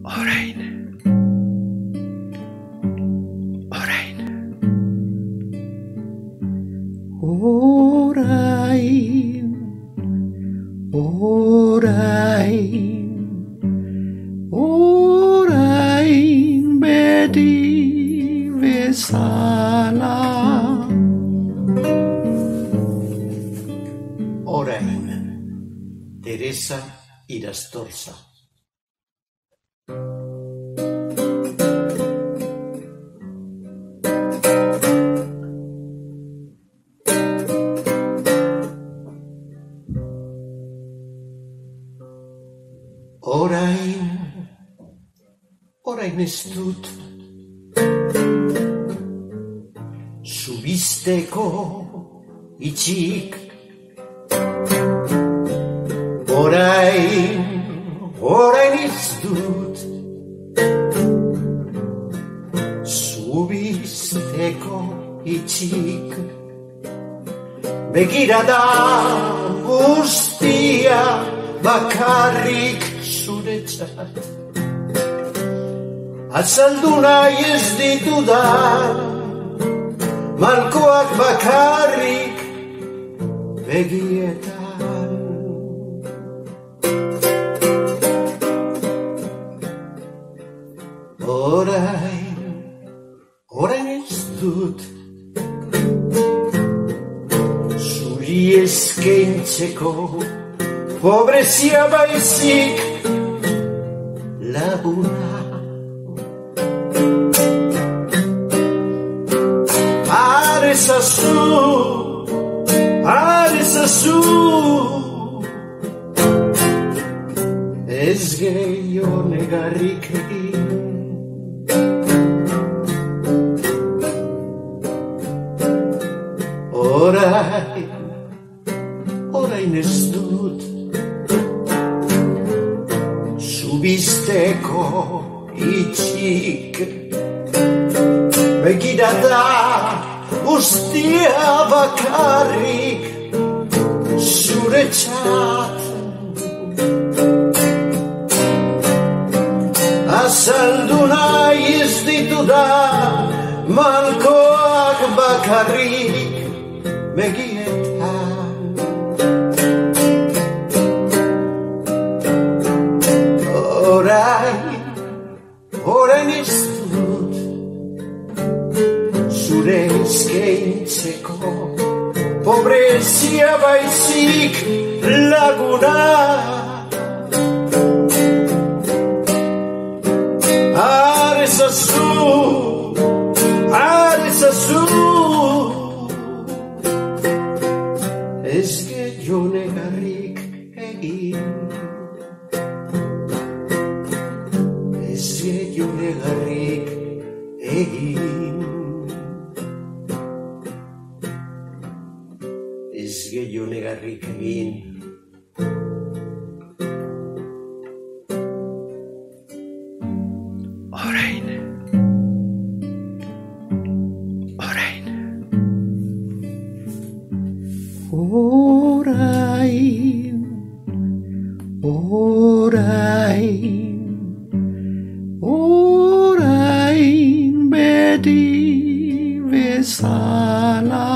Orain, orain, orain, orain, orain beti bezala. Orain, Teresa Irastorza. Orain ez dut zubizteko itxik. Orain ez dut zubizteko itxik. Begirada guztia bakarrik zuretzat. Azaldu nahi ez ditudan malkoak bakarrik begietan. Orain ez dut zuri eskaintzeko pobrezia baizik laguna. Arezazu ez gehiago negarrik egin. Orain ez dut zubizteko itxik. Begirada guztia bakarrik zuretzat. Azaldu nahi ez ditudan malkoak bakarrik begietan. Orain ez dut zure eskaintzeko pobrezia baizik laguna. Arezazu ez gehiago negarrik egin. Ez gehiago negarrik egin. Ez gehiago negarrik egin. orain, orain, orain, orain, orain beti bezala.